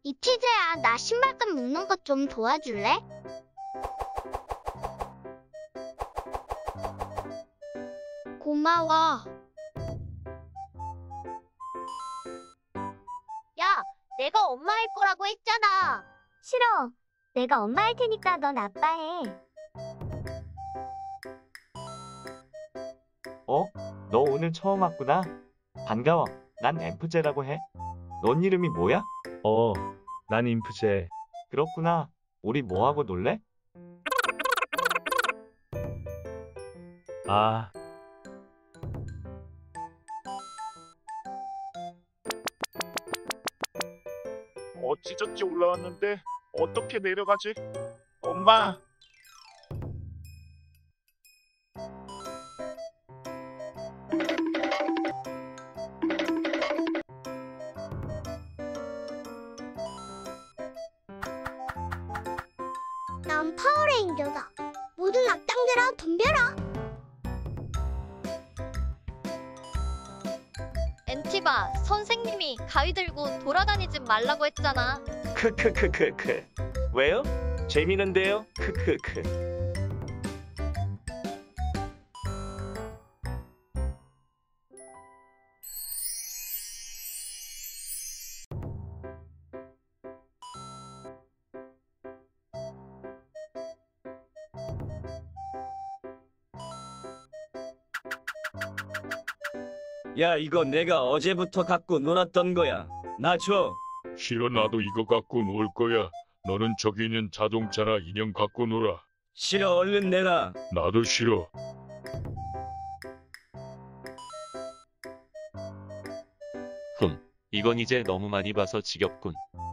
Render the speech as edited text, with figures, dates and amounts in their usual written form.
이티제야, 나 신발끈 묶는 것 좀 도와줄래? 고마워. 야, 내가 엄마 할 거라고 했잖아. 싫어. 내가 엄마 할 테니까 넌 아빠 해. 너 오늘 처음 왔구나. 반가워. 난 엠프제라고 해. 넌 이름이 뭐야? 난 인프제. 그렇구나. 우리 뭐하고 놀래? 아, 어찌저찌 올라왔는데 어떻게 내려가지? 엄마! 난 파워레인저다. 모든 악당들아 덤벼라. 엔티바, 선생님이 가위 들고 돌아다니지 말라고 했잖아. 크크크크크. 왜요? 재미는데요. 크크크. 야, 이거 내가 어제부터 갖고 놀았던 거야. 나 줘. 싫어, 나도 이거 갖고 놀 거야. 너는 저기 있는 자동차나 인형 갖고 놀아. 싫어, 얼른 내놔. 나도 싫어. 이건 이제 너무 많이 봐서 지겹군.